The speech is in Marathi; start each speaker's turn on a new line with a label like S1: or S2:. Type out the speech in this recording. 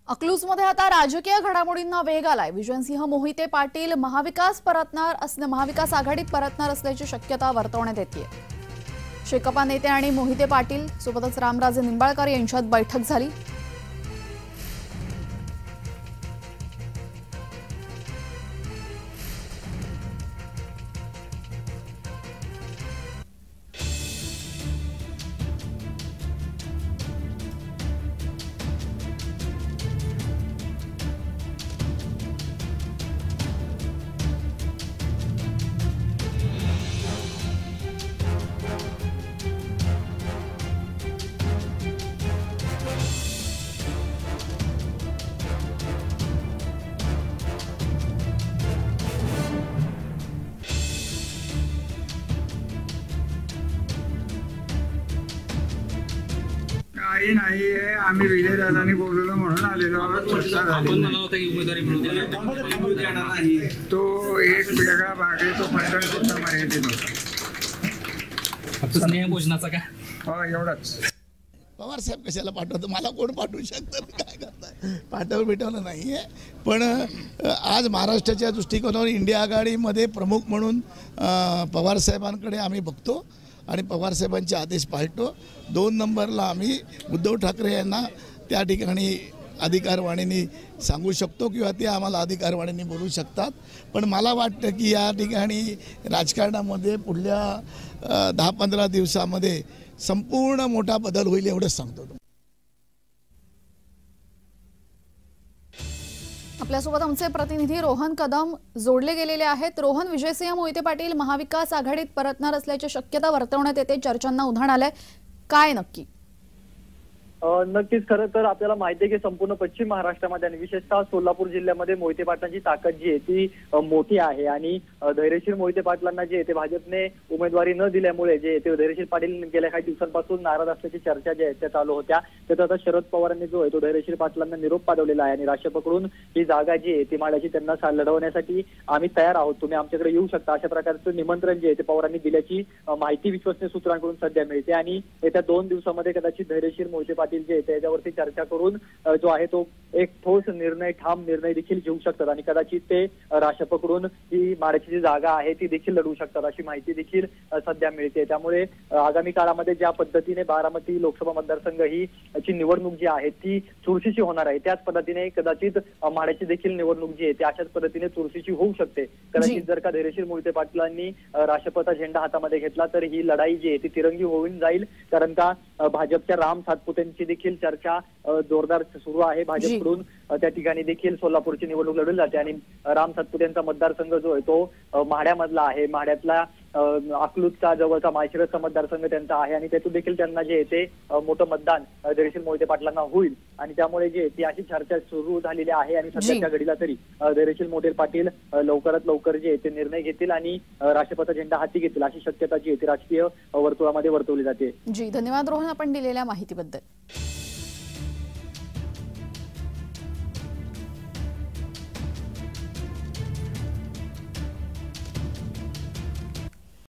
S1: अकलूजमध्ये आता राजकीय घडामोडींना वेग आलाय। विजयसिंह मोहिते पाटील महाविकास आघाडीत परतणार असल्याची शक्यता वर्तवण्यात येते। शेकापा नेते आणि मोहिते पाटील सोबतच रामराजे निंबाळकर यांच्यात बैठक झाली।
S2: काही नाही, आम्ही विजयदादांनी बोललो म्हणून आलेलो तो एक वेगळा भाग आहे, तो फंडांचा मर्यादित होता।
S3: स्नेहभोजनाचा का?
S2: हो, एवढाच।
S4: पवार साहेब कशाला पाठवतो? मला कोण पाठवू शकतं? काय करताय? पाठवलं नाही आहे, पण आज महाराष्ट्राच्या दृष्टिकोनावर इंडिया आघाडीमध्ये प्रमुख म्हणून पवार साहेबांकडे आम्ही बघतो आणि पवार साहेबांचे आदेश पाळतो। 2 नंबरला आम्ही उद्धव ठाकरे यांना त्या ठिकाणी अधिकारवाणीने सांगू शकतो किंवा ते आम्हाला अधिकारवाणीने बोलू शकतात। पण मला वाटतं की या ठिकाणी राजकारणामध्ये पुढल्या 10-15 दिवसामध्ये संपूर्ण मोठा बदल होईल एवढंच सांगतो।
S1: आपल्यासोबत आमचे प्रतिनिधी रोहन कदम जोडले गेलेले आहेत। रोहन, विजयसिंह मोहिते पाटील महाविकास आघाडीत परतणार असल्याची शक्यता वर्तवण्यात येते, चर्चांना उधाण आलंय, काय नक्की?
S5: नक्कीच, खरं तर आपल्याला माहिती आहे की संपूर्ण पश्चिम महाराष्ट्रामध्ये आणि विशेषतः सोलापूर जिल्ह्यामध्ये मोहिते पाटलांची ताकद जी आहे ती मोठी आहे आणि धैर्यशील मोहिते पाटलांना जे ते भाजपने उमेदवारी न दिल्यामुळे जे ते धैर्यशील पाटील गेल्या काही दिवसांपासून नाराज असल्याची चर्चा जी आहे त्या चालू होत्या। त्यात आता शरद पवारांनी जो आहे तो धैर्यशील पाटलांना निरोप पाठवलेला आहे आणि राष्ट्र पकडून ही जागा जी आहे ती माड्याची त्यांना लढवण्यासाठी आम्ही तयार आहोत, तुम्ही आमच्याकडे येऊ शकता, अशा प्रकारचं निमंत्रण जे आहे ते पवारांनी दिल्याची माहिती विश्वसनीय सूत्रांकडून सध्या मिळते। आणि येत्या 2 दिवसामध्ये कदाचित धैर्यशील मोहिते पाटील जे त्याच्यावरती चर्चा करून जो आहे तो एक ठोस निर्णय, ठाम निर्णय देखील घेऊ शकतात आणि कदाचित ते राष्ट्र पकडून ही माड्याची जी जागा आहे ती देखील लढवू शकतात अशी माहिती देखील सध्या मिळते। त्यामुळे आगामी काळामध्ये ज्या पद्धतीने बारामती लोकसभा मतदारसंघ ही ची निवडणूक जी आहे ती चुरशीची होणार आहे, त्याच पद्धतीने कदाचित माड्याची देखील निवडणूक जी आहे ती अशाच पद्धतीने चुरशीची होऊ शकते। कदाचित जर का धैर्यशील मोहिते पाटलांनी राष्ट्रपती झेंडा हातामध्ये घेतला तर ही लढाई जी आहे ती तिरंगी होऊन जाईल, कारण का भाजपच्या राम सातपुतेंची देखील चर्चा जोरदार सुरू आहे। भाजपकडून त्या ठिकाणी देखील सोलापूरची निवडणूक लढवली जाते आणि राम सातपुतेंचा मतदारसंघ जो आहे तो माढ्यामधला आहे, माढ्यातला अकलूजचा जवळचा माळशिरसचा मतदारसंघ त्यांचा आहे आणि त्यातून देखील त्यांना जे ते मोठं मतदान धैर्यशील मोहिते पाटलांना होईल आणि त्यामुळे जे ती अशी चर्चा सुरू झालेली आहे आणि सध्याच्या घडीला तरी धैर्यशील मोहिते पाटील लवकरात लवकर जे ते निर्णय घेतील आणि राष्ट्रपती झेंडा हाती घेतील अशी शक्यता जी आहे ती राजकीय वर्तुळामध्ये वर्तवली जाते।
S1: जी, धन्यवाद रोहन आपण दिलेल्या माहितीबद्दल।